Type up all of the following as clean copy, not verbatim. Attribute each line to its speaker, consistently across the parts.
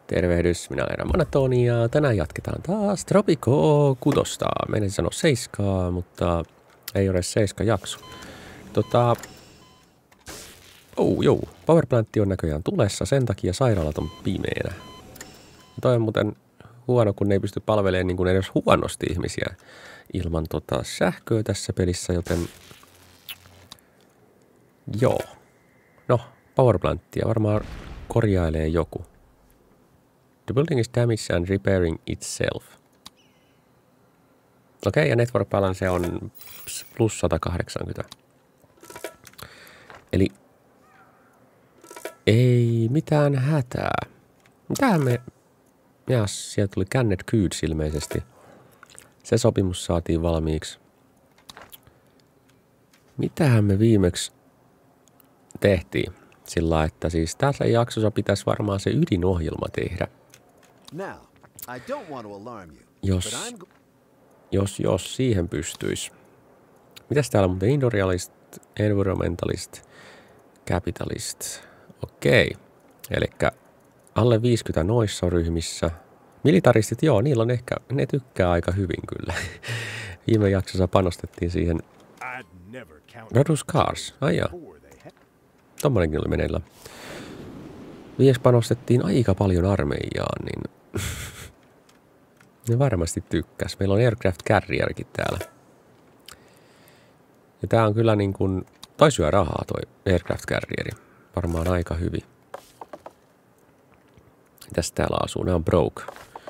Speaker 1: Tervehdys, minä olen Monotoni ja tänään jatketaan taas Tropico 6. Meidän sanoa 7, mutta ei ole 7 jakso. Powerplantti on näköjään tulessa, sen takia sairaalat on pimeänä. Toi on muuten huono, kun ne ei pysty palvelemaan niin kuin edes huonosti ihmisiä ilman sähköä tässä pelissä, joten joo. No, powerplanttia varmaan korjailee joku. The building is damaged and repairing itself. Okei, ja network balance on plus 180. Eli ei mitään hätää. Mitähän me... Ja sieltä tuli Canned Goods ilmeisesti. Se sopimus saatiin valmiiksi. Mitähän me viimeksi tehtiin? Sillä että siis tässä jaksossa pitäisi varmaan se ydinohjelma tehdä. Jos siihen pystyisi. Mitäs täällä muuten Industrialist, Environmentalist, Capitalist. Okei. Elikkä alle 50 noissa ryhmissä. Militaristit, joo, niillä on ehkä, ne tykkää aika hyvin kyllä. Viime jaksossa panostettiin siihen. Reduce Cars, aijaa. Tommonenkin oli meneillä. Viimeksi panostettiin aika paljon armeijaan, niin ne varmasti tykkäs. Meillä on Aircraft Carrierkin täällä. Ja tää on kyllä niin kuin, toi syö rahaa toi Aircraft Carrieri. Varmaan aika hyvin. Mitäs täällä asuu? Ne on broke.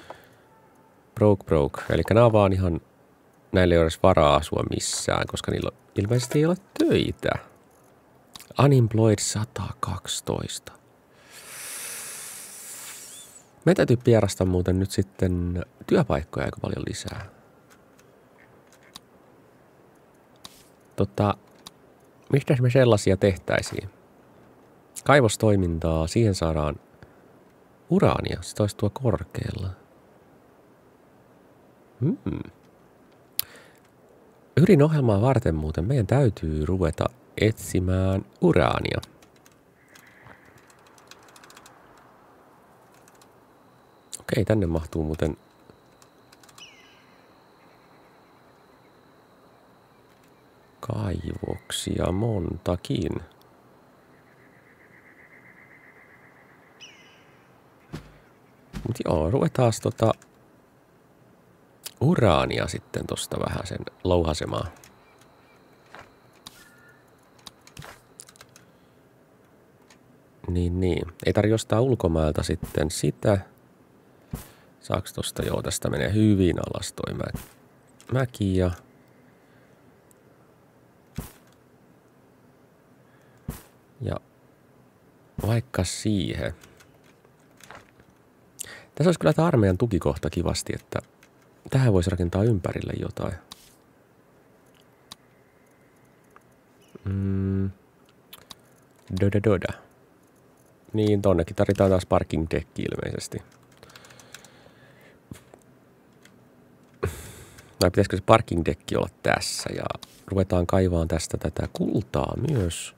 Speaker 1: Broke. Eli nämä on vaan ihan, näillä ei ole edes varaa asua missään, koska niillä ilmeisesti ei ole töitä. Unemployed 112. Me täytyy pierasta muuten nyt sitten työpaikkoja aika paljon lisää. Mistä me sellaisia tehtäisiin? Kaivostoimintaa, siihen saadaan uraania, se olisi tuo korkealla. Ydinohjelmaa varten muuten meidän täytyy ruveta etsimään uraania. Okei, tänne mahtuu muuten kaivoksia montakin. Mut joo, ruvetaan uraania sitten tosta vähän sen louhasemaan. Niin. Ei tarvitse ostaa ulkomailta sitten sitä. Saaks tosta? Joo, tästä menee hyvin alas toi mäki ja vaikka siihen. Tässä olisi kyllä tämä armeijan tukikohta kivasti, että tähän voisi rakentaa ympärille jotain. Doda. Niin, tonnekin tarvitaan taas parking deck ilmeisesti. Tai pitäisikö se parking deck olla tässä ja ruvetaan kaivaan tästä tätä kultaa myös.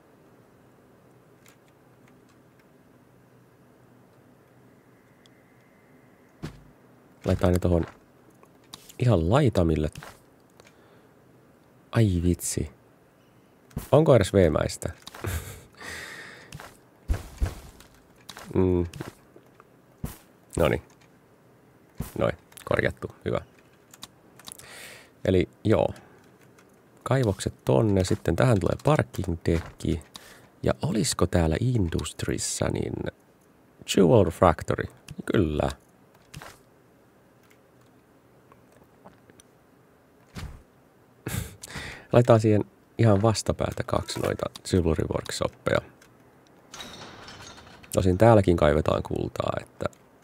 Speaker 1: Laitetaan ne tohon ihan laitamille. Ai vitsi. Onko edes veemäistä? Noniin. Noin, korjattu. Hyvä. Eli joo. Kaivokset tonne. Sitten tähän tulee parking deck. Ja olisiko täällä Industrissa niin Jewel Factory? Kyllä. Laitetaan siihen ihan vastapäätä 2 noita Jewelry Workshoppeja. Tosin täälläkin kaivetaan kultaa, että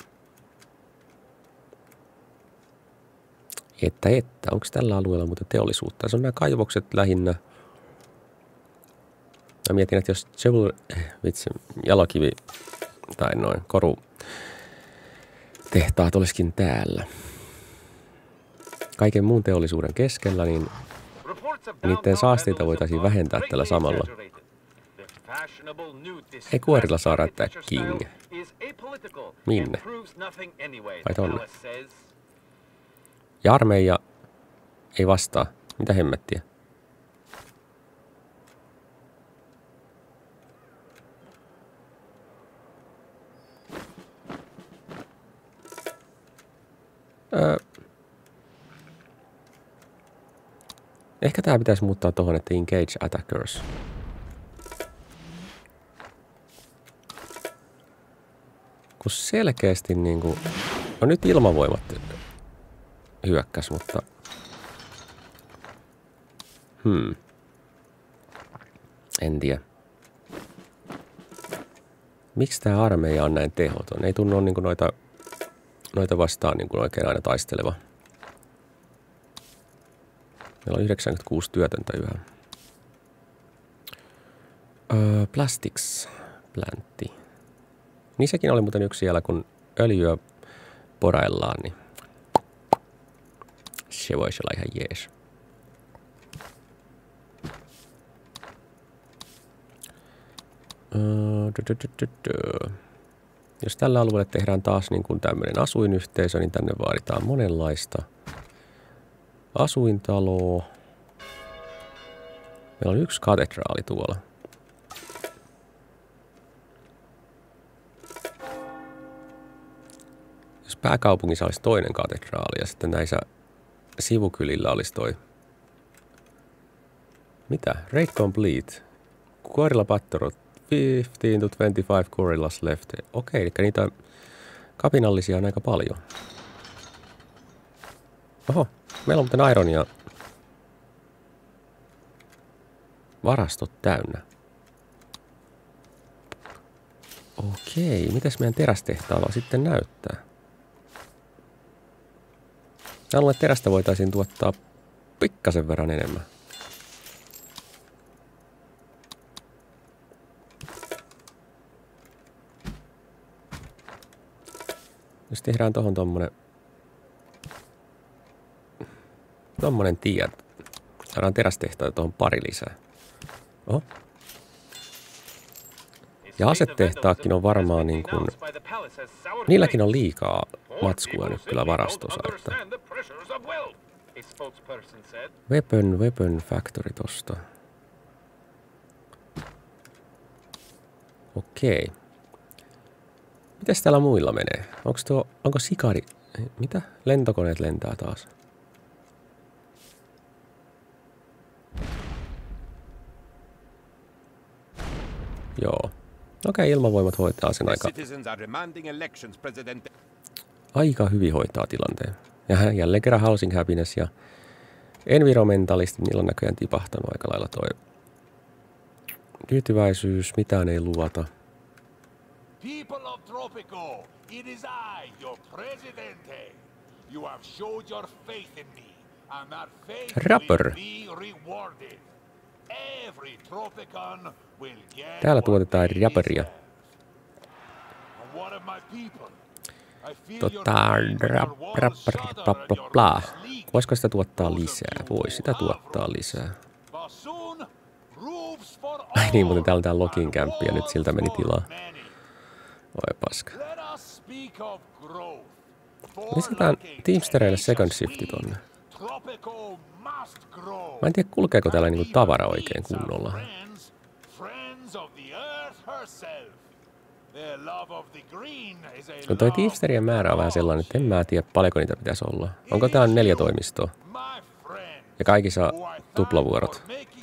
Speaker 1: onko tällä alueella muuten teollisuutta? Se on nämä kaivokset lähinnä. Mä mietin, että jos jalokivi tai noin korutehtaat olisikin täällä. Kaiken muun teollisuuden keskellä, niin niiden saasteita voitaisiin vähentää tällä samalla. Ei kuorilla saa räyttää King. Minne? Vai tonne? Ja armeija ei vastaa. Mitä hemmettiä? Ehkä tää pitäisi muuttaa tohon, että engage attackers. Kun selkeästi niinku... No nyt ilmavoimat hyökkäs, mutta... En tiedä. Miksi tää armeija on näin tehoton? Ei tunnu niinku noita vastaan niinku oikein aina taisteleva. Meillä on 96 työtöntä yhä. Plastics plantti. Niin sekin oli muuten yksi siellä, kun öljyä poraillaan, niin se voisi olla ihan jees. Jos tällä alueella tehdään taas niin kuin tämmöinen asuinyhteisö, niin tänne vaaditaan monenlaista asuintaloa. Meillä on yksi katedraali tuolla. Jos pääkaupungissa olisi toinen katedraali ja sitten näissä sivukylillä olisi toi... Mitä? Raid complete. Gorilla Pattorot. 15 to 25 gorillas left. Okei, eli niitä kapinallisia on aika paljon. Oho, meillä on muuten ironia. Varastot täynnä. Okei, mitäs meidän terästehtaalla sitten näyttää? Mä luulen, että terästä voitaisiin tuottaa pikkasen verran enemmän. Jos tehdään tohon tommonen tie, saadaan terästehtaita tohon pari lisää. Oho. Ja asetehtaakin on varmaan niin kuin... Niilläkin on liikaa matskua nyt kyllä varastossa, että... Weapon factory tosta. Okei. Mitäs täällä muilla menee? Onko sikari... Mitä? Lentokoneet lentää taas. Joo. Okei, ilmavoimat hoitaa sen aika hyvin hoitaa tilanteen. Ja jälleen kerran housing happiness ja environmentalistit, niillä on näköjään tipahtanut aika lailla toi tyytyväisyys, mitään ei luvata.
Speaker 2: People of Tropico, it is I, your presidente. You have showed your faith in me, and that faith will be rewarded. Every Tropican will get.
Speaker 1: Täällä tuotetaan raperia. Voisiko sitä tuottaa lisää? Voi sitä tuottaa lisää. Niin, mutta täällä on tää login kämppi ja nyt siltä meni tilaa. Oi paska. Lisätään Teamstereille second shifti tonne. Mä en tiedä, kulkeeko täällä niinku tavara oikein kunnolla. No toi Teamsterien määrä on vähän sellainen, että en mä tiedä paljonko niitä pitäisi olla. Onko tää 4 toimistoa? Ja kaikissa tuplavuorot.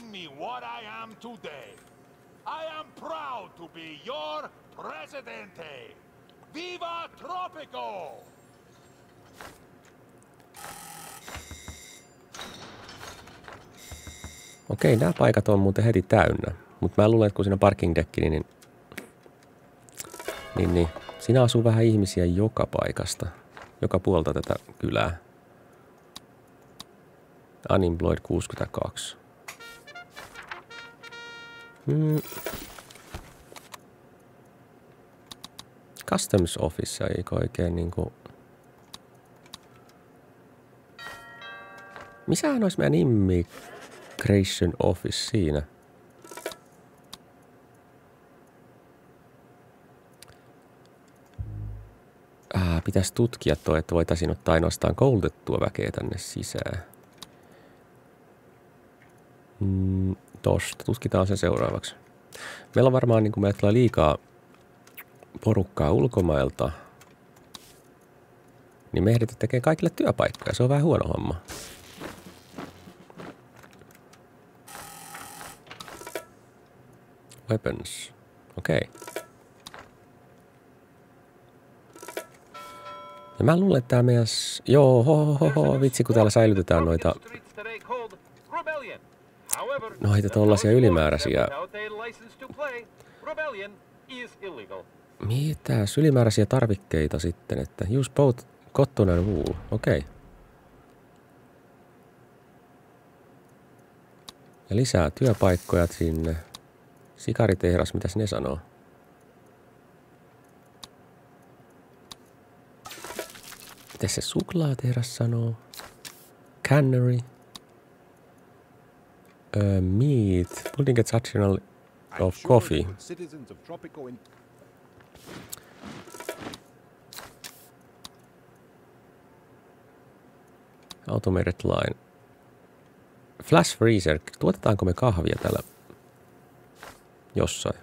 Speaker 2: Presidente! Viva Tropico!
Speaker 1: Okei, nämä paikat on muuten heti täynnä. Mutta mä luulen, että kun siinä parking dekki, niin siinä asuu vähän ihmisiä joka paikasta. Joka puolta tätä kylää. Unemployed 62. Customs Office ei oikein niinku... Missähän olisi meidän Immigration Office siinä? pitäisi tutkia toi, että voitaisiin ottaa ainoastaan koulutettua väkeä tänne sisään. Tosta. Tutkitaan se seuraavaksi. Meillä on varmaan, niin kuin meillä tulee liikaa porukkaa ulkomailta, niin me ehditään tekemään kaikille työpaikkoja. Se on vähän huono homma. Weapons. Okei. Ja mä luulen, että tää meidän... Joo, vitsi, kun täällä säilytetään noita tollasia ylimääräisiä... Mitäs ylimääräisiä tarvikkeita sitten, että use both cotton and wool. Okei. Ja lisää työpaikkoja sinne. Sikaritehdas, mitäs ne sanoo? Mitäs se suklaatehdas sanoo? Cannery. Meat. Building a traditional of coffee. Automated line. Flash freezer. Tuotetaanko me kahvia täällä jossain?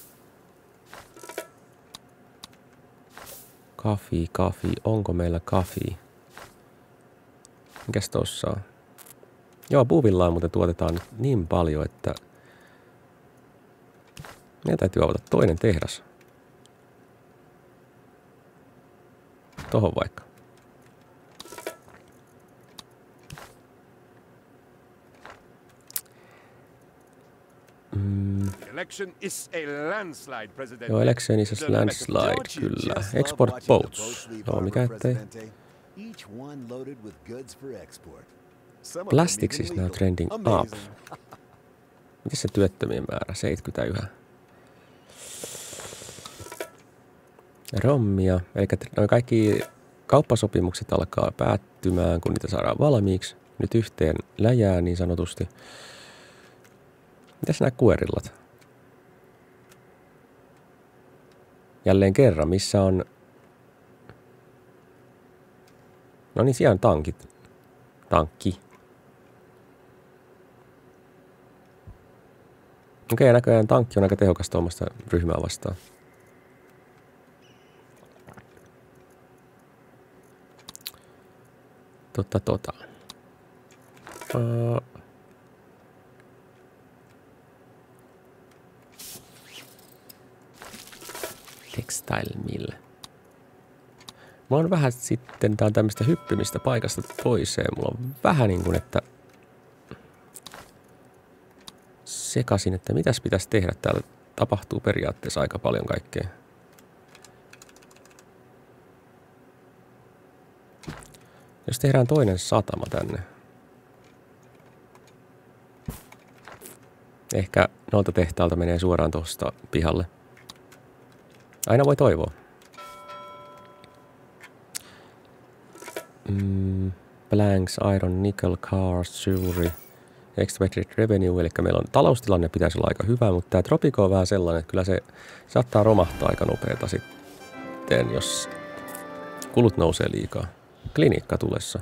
Speaker 1: Kafi. Onko meillä kafi? Mikäs tossa on? Joo, Buvillaa muuten tuotetaan niin paljon, että meidän täytyy avata toinen tehdas. Tohon vaikka.
Speaker 2: Election is a landslide, President.
Speaker 1: Joo, election is a landslide, kyllä. Export boats. Joo, mikä ettei. Plastics is now trending up. Miten se työttömien määrä? 70 yhä. Rommia. Eli noin kaikki kauppasopimukset alkaa päättymään, kun niitä saadaan valmiiksi. Nyt yhteen läjää niin sanotusti. Mitäs nämä kuerillat? Jälleen kerran, missä on... No niin, siellä on tankit. Tankki. Okei, näköjään tankki on aika tehokas tuommoista ryhmää vastaan. Textile mill. Mulla on vähän sitten, tää on tämmöistä hyppimistä paikasta toiseen. Mulla on vähän niin kuin, että sekasin, että mitäs pitäisi tehdä. Täällä tapahtuu periaatteessa aika paljon kaikkea. Jos tehdään toinen satama tänne. Ehkä noilta tehtaalta menee suoraan tuosta pihalle. Aina voi toivoa. Blanks, iron, nickel, cars, jewelry, expected revenue. Eli meillä on taloustilanne pitäisi olla aika hyvä, mutta tämä Tropico on vähän sellainen, että kyllä se saattaa romahtaa aika nopeeta sitten, jos kulut nousee liikaa. Klinikka tulessa.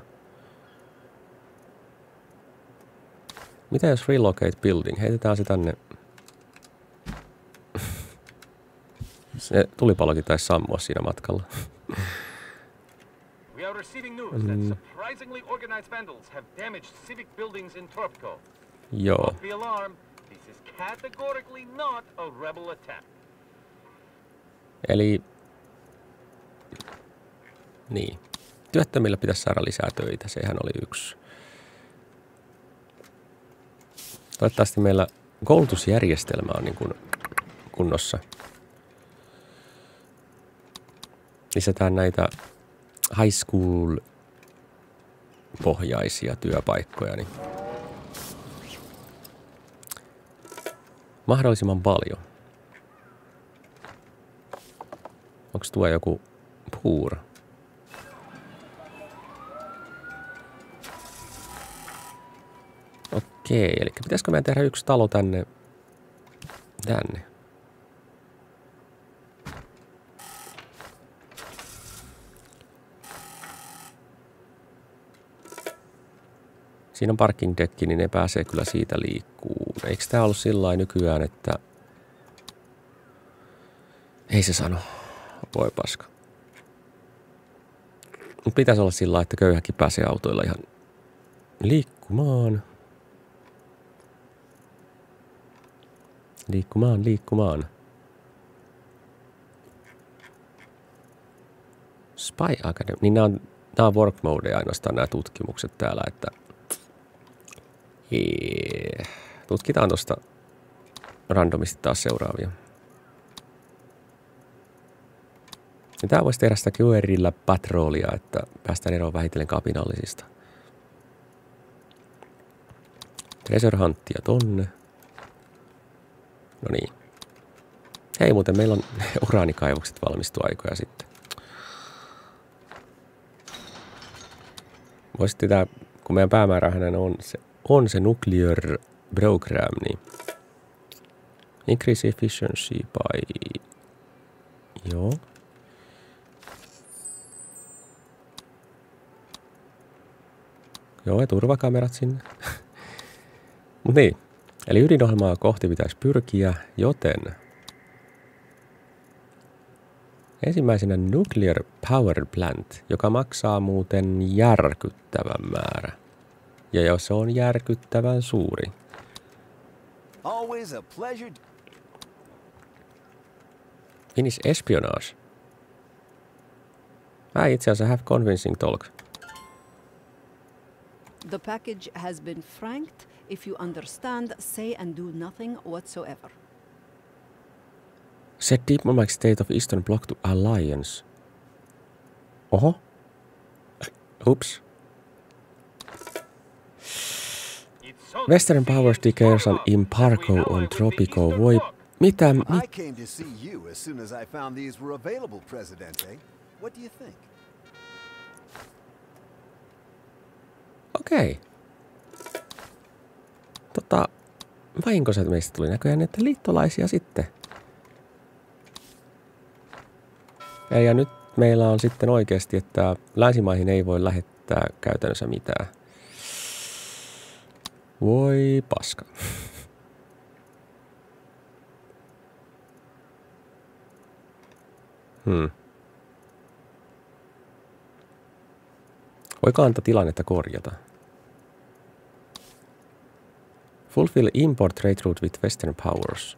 Speaker 1: Mitä jos relocate building? Heitetään se tänne. Se tulipalokin taisi sammua siinä matkalla.
Speaker 3: We are receiving news that surprisingly organized vandals have damaged civic buildings in Tropico.
Speaker 1: Joo.
Speaker 3: Don't be alarmed. This is categorically not a rebel attack.
Speaker 1: Eli... Niin. Työttömillä pitäisi saada lisää töitä. Sehän oli yksi. Toivottavasti meillä koulutusjärjestelmä on niin kuin kunnossa. Lisätään näitä high school pohjaisia työpaikkoja. Niin mahdollisimman paljon. Onko tuo joku puur? Okei, eli pitäisikö meidän tehdä yksi talo tänne? Siinä on parking deck, niin ne pääsee kyllä siitä liikkuun. Eikö tää ollut sillain nykyään, että... Ei se sano. Voi paska. Mut pitäisi olla sillä, että köyhäkin pääsee autoilla ihan liikkumaan. Liikkumaan. Spy Academy. Niin nämä on work mode ainoastaan nämä tutkimukset täällä, että... Tutkitaan tosta randomisti taas seuraavia. Ja tää voisi tehdä sitä QRillä patroolia, että päästään eroon vähitellen kapinallisista. Treasure Hunttia tonne. No niin. Hei, muuten meillä on uraanikaivokset valmistu aikoja sitten. Voisitte tää, kun meidän päämäärähän on se nuclear program, niin increase efficiency by... Joo. Joo, ja turvakamerat sinne. Mut niin. Eli ydinohjelmaa kohti pitäisi pyrkiä, joten... Ensimmäisenä Nuclear Power Plant, joka maksaa muuten järkyttävän määrä. Ja jos se on järkyttävän suuri. Finish espionage. Itse asiassa have convincing talk.
Speaker 4: The package has been franked. If you understand, say and do nothing whatsoever.
Speaker 1: Set diplomatic state of Eastern Bloc to alliance. Oho. Oops. Western powers declares an embargo on Tropico. Voi... Mitä?
Speaker 5: I came to see you as soon as I found these were available, Presidente. What do you think?
Speaker 1: Okei. Vahinkoiset meistä tuli näköjään, että liittolaisia sitten. Ja nyt meillä on sitten oikeasti, että länsimaihin ei voi lähettää käytännössä mitään. Voi paska. Voiko antaa tilannetta korjata? Fulfill import trade route with Western powers.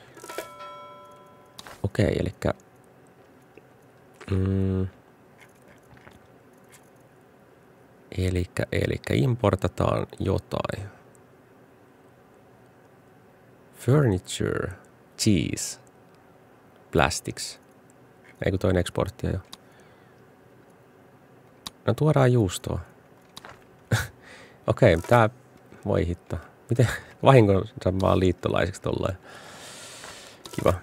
Speaker 1: Okei, elikkä... Elikkä importataan jotain. Furniture, cheese, plastics. Ei kun toinen eksporttia jo. No tuodaan juustoa. Okei, tää voi hittaa. Miten vahingossa vaan liittolaiseksi tollain. Kiva.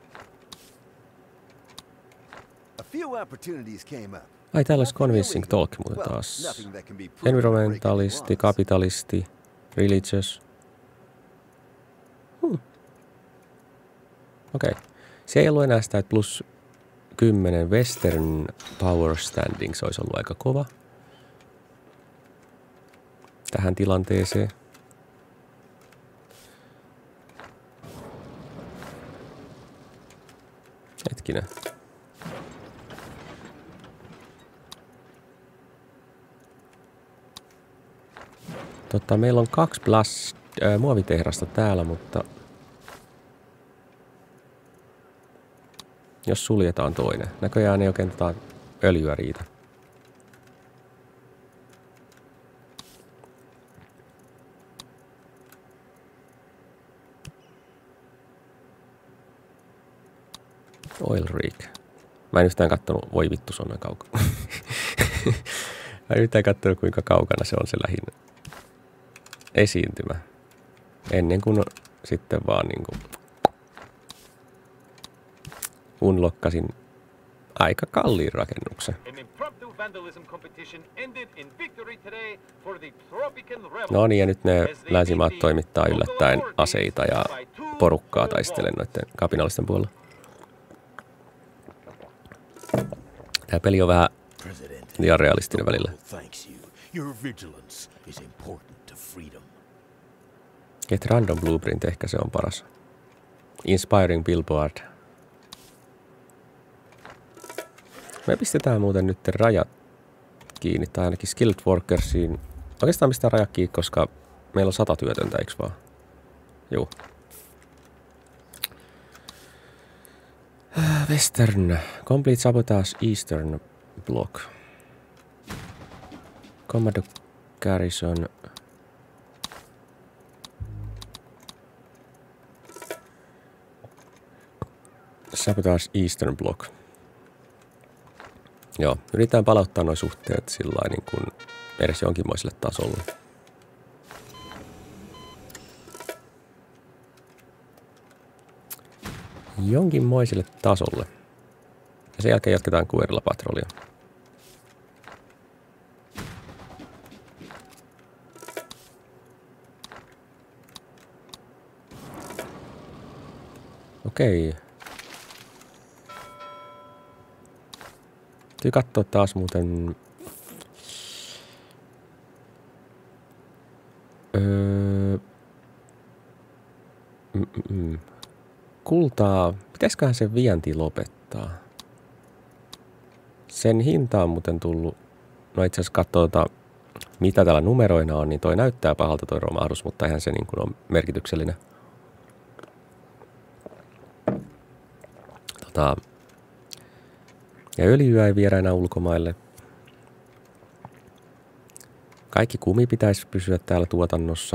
Speaker 1: Ai täällä olisi convincing talk muuten taas. Environmentalisti, kapitalisti, religious. Okei. Se ei ollut enää sitä, että plus 10 Western Power Standings olisi ollut aika kova. Tähän tilanteeseen. Hetkinen. Meillä on 2 muovitehdasta täällä, mutta jos suljetaan toinen. Näköjään ei oikein öljyä riitä. Oil rig. Mä en yhtään kattonut, voi vittu se on noin kaukana. Mä en yhtään kattonut kuinka kaukana se on se lähinnä esiintymä. Ennen kuin sitten vaan niinku unlokkasin aika kalliin rakennuksen. No niin, ja nyt ne länsimaat toimittaa yllättäen aseita ja porukkaa taistellen noiden kapinallisten puolella. Tää peli on vähän liian realistinen välillä.
Speaker 6: Thanks you. Your vigilance is important to freedom.
Speaker 1: Get random blueprint, ehkä se on paras. Inspiring billboard. Me pistetään muuten nyt rajat kiinni, tai ainakin skilled workersiin. Oikeastaan mistään rajat kiinni, koska meillä on 100 työtöntä, eikö vaan? Juu. Western. Complete sabotage Eastern block. Commando Garrison. Sabotage Eastern block. Joo, yritetään palauttaa nuo suhteet sillain niin kuin edes jonkinmoiselle tasolle. Jonkinmoiselle tasolle. Ja sen jälkeen jatketaan guerilla-patrollia. Okei. Täytyy katsoa taas muuten... Kultaa, pitäisiköhän sen vienti lopettaa? Sen hinta on muuten tullut, no itse asiassa katsotaan mitä täällä numeroina on, niin toi näyttää pahalta toi romahdus, mutta eihän se niin kuin ole merkityksellinen. Ja öljyä ei viedä enää ulkomaille. Kaikki kumi pitäisi pysyä täällä tuotannossa.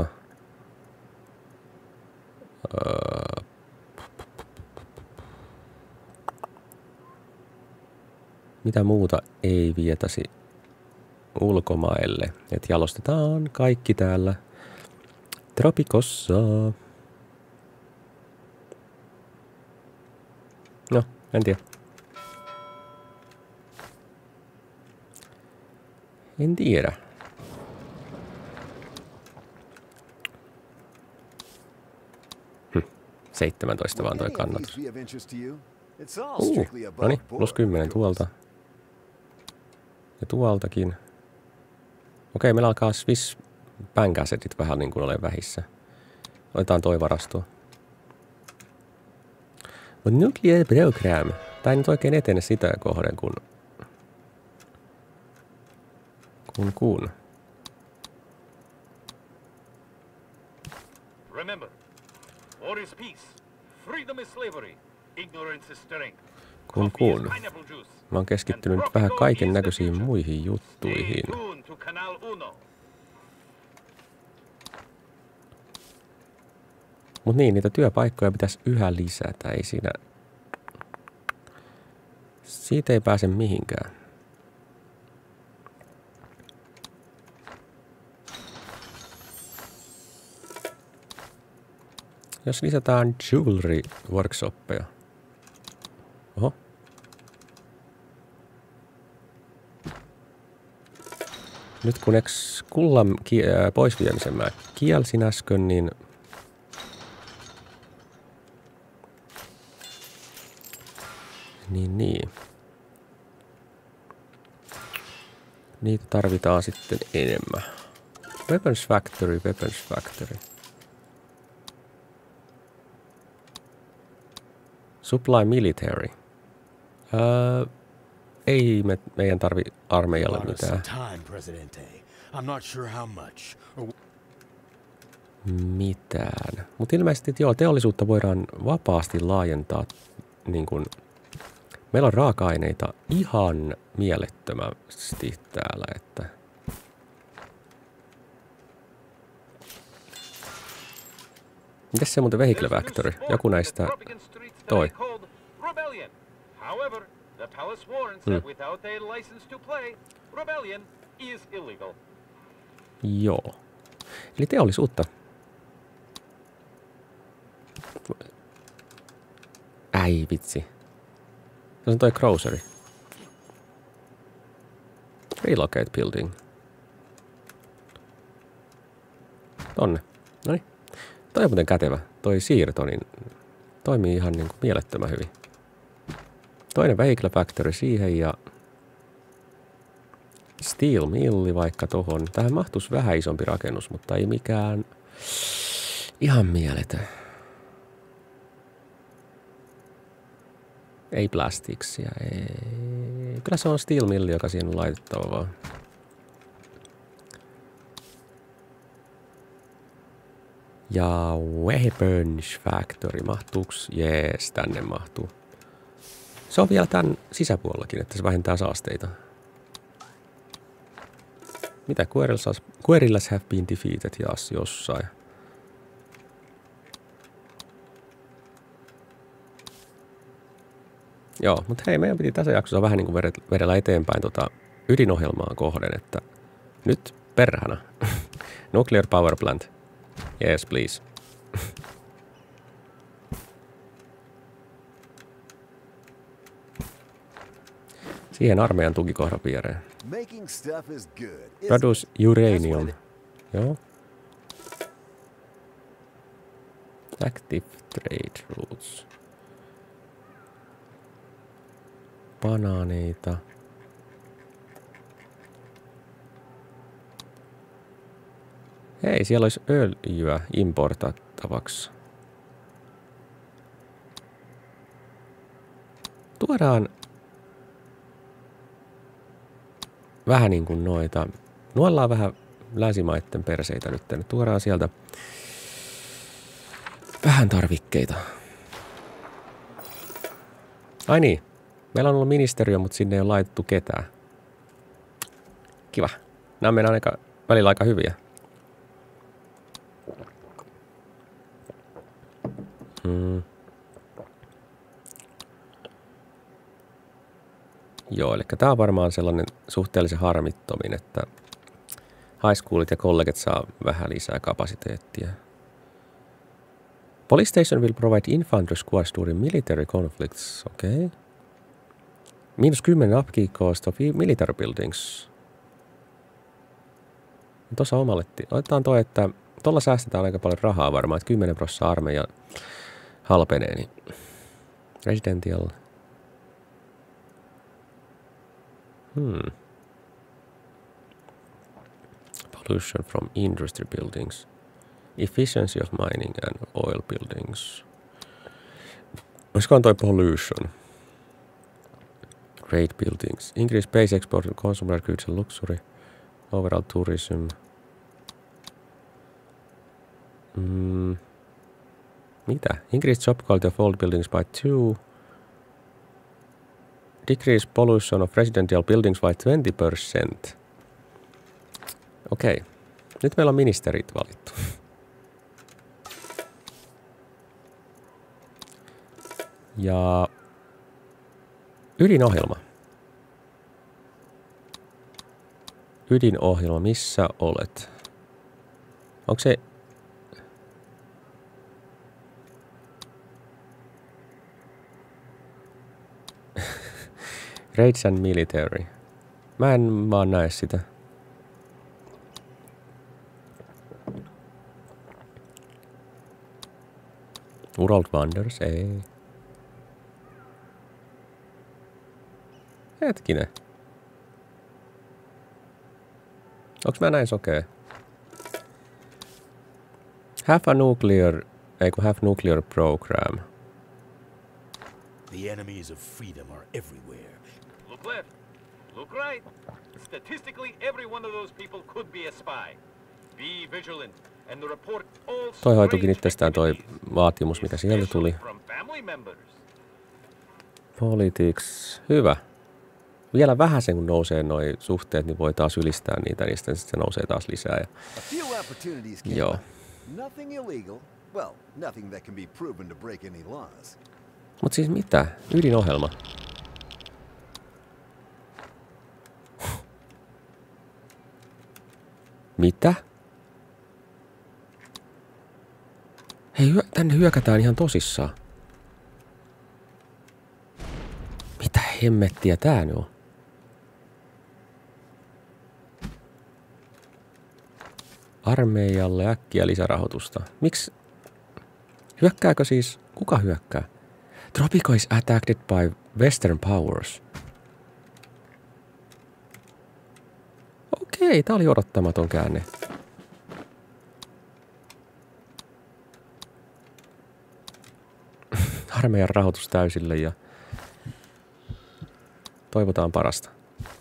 Speaker 1: Mitä muuta ei vietäisi ulkomaille? Et jalostetaan kaikki täällä Tropicossa. No, en tiedä. En tiedä. Hm. 17 vaan toi kannatus. No niin, +10 tuolta. Ja tuoltakin. Okei, meillä alkaa Swiss Bank Assetit vähän niin kuin ole vähissä. Otetaan toi varastoa. Mutta Nuclear Program. Tää ei nyt oikein etene sitä kohden, kun...
Speaker 3: Remember, war is peace, freedom is slavery, ignorance is strength.
Speaker 1: Kun. Mä oon keskittynyt nyt vähän kaiken näköisiin muihin juttuihin. Mut niin, niitä työpaikkoja pitäisi yhä lisätä, ei siinä... Siitä ei pääse mihinkään. Jos lisätään jewelry workshoppeja. Oho. Nyt kun kullan poisviemisen mä kielsin äsken, niin... Niin. Niitä tarvitaan sitten enemmän. Weapons Factory. Supply Military. Ei meidän tarvi armeijalle mitään. Mitään. Mutta ilmeisesti, että joo, teollisuutta voidaan vapaasti laajentaa. Niin kun, meillä on raaka-aineita ihan mielettömästi täällä, että... Mites se muuten Vehicle Factory? Joku näistä... Toi. Joo. Eli teollisuutta. Äi vitsi. Se on toi grocery. Relocate building. Tonne. Noniin. Toi on muuten kätevä. Toi siirto, niin toimii ihan niin kuin mielettömän hyvin. Toinen Vehicle Factory siihen ja Steel milli vaikka tohon. Tähän mahtuisi vähän isompi rakennus, mutta ei mikään ihan mieletön. Ei plastiksia, ei. Kyllä se on steel milli, joka siihen on laitettava vaan. Ja Weapons Factory, mahtuuks? Jees, tänne mahtuu. Se on vielä tän sisäpuolellakin, että se vähentää saasteita. Mitä? Guerrillas have been defeated, jaas jossain. Joo, mutta hei, meidän piti tässä jaksossa vähän niin kuin vedellä eteenpäin ydinohjelmaa kohden, että nyt perhana. Nuclear power plant. Yes, please. Siihen armeijan tukikohdan viereen. Produce uranium. Joo. Active trade routes. Banaaneita. Hei, siellä olisi öljyä importattavaksi. Tuodaan vähän niin kuin noita. Nuollaan vähän länsimaiden perseitä nyt. Tuodaan sieltä vähän tarvikkeita. Ai niin. Meillä on ollut ministeriö, mutta sinne ei ole laitettu ketään. Kiva. Nämä meidän välillä aika hyviä. Joo, eli tää on varmaan sellainen suhteellisen harmittomin, että high schoolit ja kollegit saa vähän lisää kapasiteettia. Police station will provide infantry squads during military conflicts. Okei. Okay. -10 upkeep cost of military buildings. Tuossa omalle. Otetaan toi, että tuolla säästetään aika paljon rahaa varmaan, että 10% armeija halpenee. Niin. Residential. Pollution from industry buildings. Efficiency of mining and oil buildings. Olisikohan toi pollution? Great buildings. Increase base export and consumer goods and luxury. Overall tourism. Mitä? Increase job quality of old buildings by 2. Decrease pollution of residential buildings by 20%. Okei. Nyt meillä on ministerit valittu. Ja ydinohjelma. Ydinohjelma, missä olet? Onko se... Raids and Military. Mä en vaan näe sitä. World Wonders, ei. Hetkinen. Onks mä näin sokea? Have nuclear program.
Speaker 6: The enemies of freedom are everywhere.
Speaker 3: Look left. Look right. Statistically, every one of those people could be a spy. Be vigilant and the report all
Speaker 1: toi hoitukin itsestään toi vaatimus, mikä sieltä tuli. Politics. Hyvä. Vielä vähän sen kun nousee noi suhteet, niin voi taas ylistää niitä, niin sitten se nousee taas lisää. Joo. Mut siis mitä? Ydinohjelma. Mitä? Hei, tänne hyökätään ihan tosissaan. Mitä hemmettiä tää nyt on? Armeijalle äkkiä lisärahoitusta. Miksi? Hyökkääkö siis? Kuka hyökkää? Tropico is attacked by Western powers. Okei, tää oli odottamaton käänne. Armeijan rahoitus täysille ja toivotaan parasta.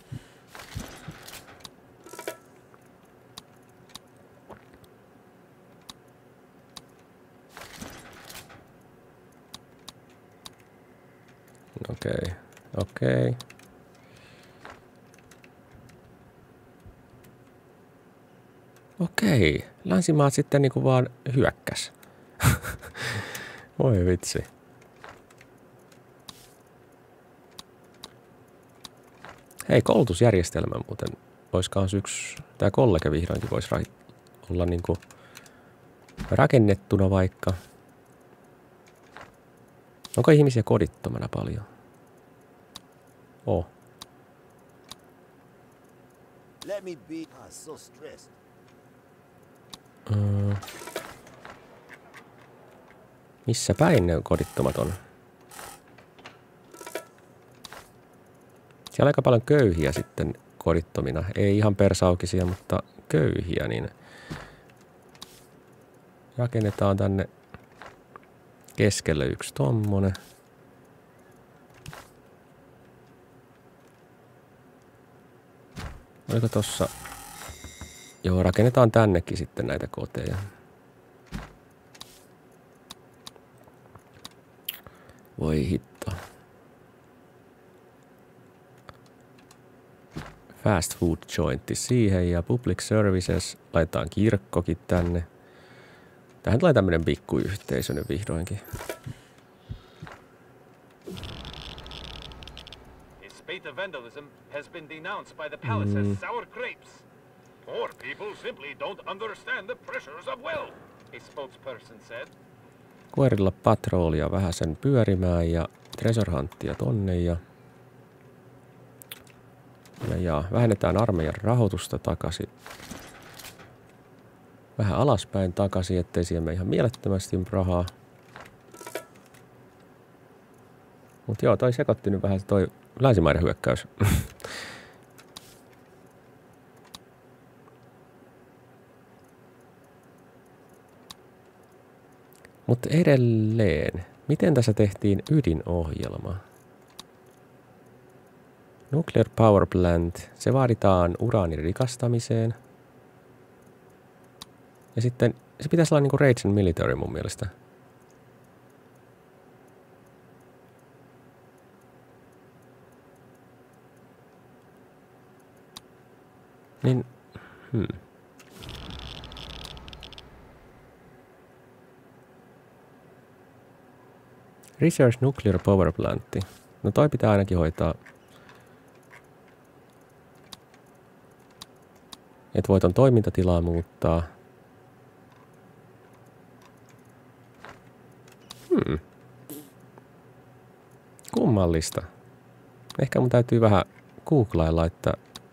Speaker 1: Okei, okei. Okei, länsimaat sitten niinku vaan hyökkäs. Voi vitsi. Hei, koulutusjärjestelmä muuten olisi kans yksi, tää kollege vihdoinkin voisi olla niinku rakennettuna vaikka. Onko ihmisiä kodittomana paljon?
Speaker 5: Let me be. So stressed.
Speaker 1: Missä päin ne kodittomat on? Siellä on aika paljon köyhiä sitten kodittomina. Ei ihan persaukisia, mutta köyhiä, niin rakennetaan tänne keskelle yksi tommonen. Oliko tossa? Joo, rakennetaan tännekin sitten näitä koteja. Voi hitto. Fast food jointti siihen ja public services. Laitetaan kirkkokin tänne. Tähän tulee tämmönen pikkuyhteisö nyt vihdoinkin.
Speaker 3: His spate of vandalism has been denounced by the palace as sour grapes. Poor people simply don't understand the pressures of wealth, a spokesperson said.
Speaker 1: Koirilla patroolia vähän sen pyörimään ja treasure hunttia tonne ja vähennetään armeijan rahoitusta takaisin. Vähän alaspäin takaisin, ettei siihen mene ihan mielettömästi rahaa. Mut joo, toi sekoitti nyt vähän toi länsimaiden hyökkäys. Mutta edelleen, miten tässä tehtiin ydinohjelma? Nuclear power plant, se vaaditaan uraanin rikastamiseen. Ja sitten se pitäisi olla niinku Rage and Military mun mielestä. Niin, Research Nuclear Power Plantti. No toi pitää ainakin hoitaa. Et voi ton toimintatilaa muuttaa. Kummallista. Ehkä mun täytyy vähän googlailla, että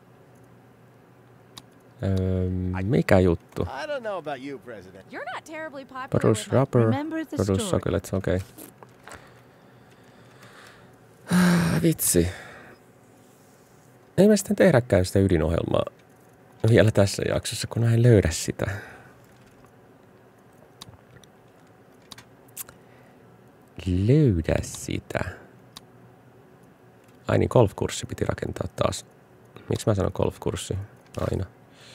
Speaker 1: mikä juttu?
Speaker 5: I don't know about you, President.
Speaker 7: You're not terribly popular
Speaker 1: Produce
Speaker 7: with
Speaker 1: rubber,
Speaker 7: Remember the
Speaker 1: produce
Speaker 7: story.
Speaker 1: chocolates, okei. Vitsi. Ei me sitten tehdäkään sitä ydinohjelmaa vielä tässä jaksossa, kun en löydä sitä. Löydä sitä. Ai niin, golfkurssi piti rakentaa taas. Miksi mä sanon golfkurssi? Aina.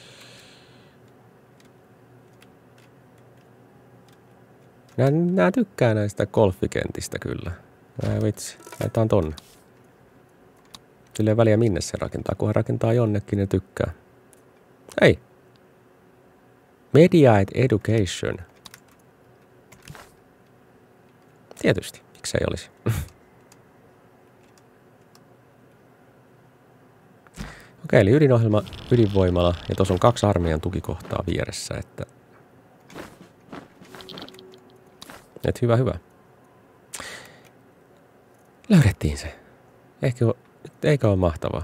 Speaker 1: Nää tykkää näistä golfikentistä kyllä. Vitsi, laitetaan tonne. Sillä ei väliä minne se rakentaa, kunhan rakentaa jonnekin, ne tykkää. Hei! Media and Education. Tietysti, miksei olisi. Okei, eli ydinohjelma, ydinvoimala, ja tuossa on 2 armeijan tukikohtaa vieressä, että hyvä. Löydettiin se. Eikö ole mahtavaa?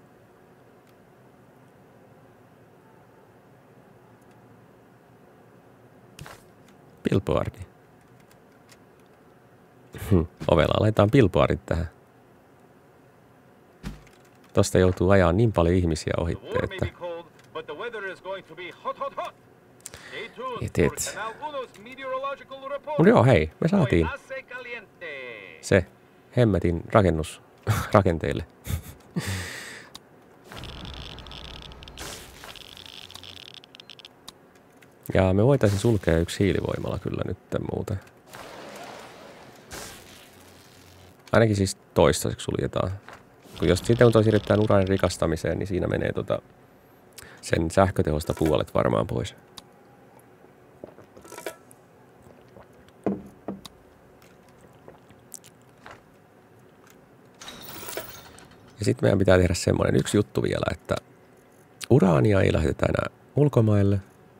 Speaker 1: Billboardi. Ovella laitetaan billboardit tähän. Tosta joutuu ajaa niin paljon ihmisiä ohitte,
Speaker 3: The war may
Speaker 1: että
Speaker 3: be cold, but the going to be hot, hot, hot. Stay tuned
Speaker 1: Et.
Speaker 3: for Canal Uno's meteorological report.
Speaker 1: Mut joo, hei, me saatiin
Speaker 3: Hoy hace caliente.
Speaker 1: se hemmetin rakennus rakenteille. Ja me voitaisiin sulkea yksi hiilivoimala kyllä nyt muuten. Ainakin siis toistaiseksi suljetaan. Jos sitten kun siirrytään uraanin rikastamiseen, niin siinä menee sen sähkötehosta puolet varmaan pois. Ja sitten meidän pitää tehdä semmoinen yksi juttu vielä, että uraania ei lähetetä enää ulkomaille.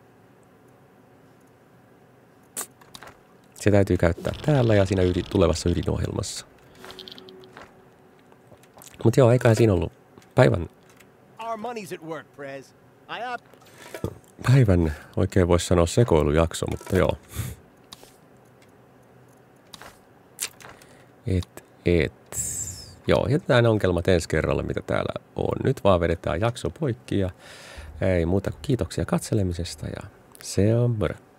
Speaker 1: Se täytyy käyttää täällä ja siinä tulevassa ydinohjelmassa. Mutta joo, eiköhän siinä ollut päivän oikein voisi sanoa sekoilujakso, mutta joo. Joo, jätetään ongelmat ensi kerralle, mitä täällä on. Nyt vaan vedetään jakso poikki ja ei muuta kuin kiitoksia katselemisesta ja se on mörö.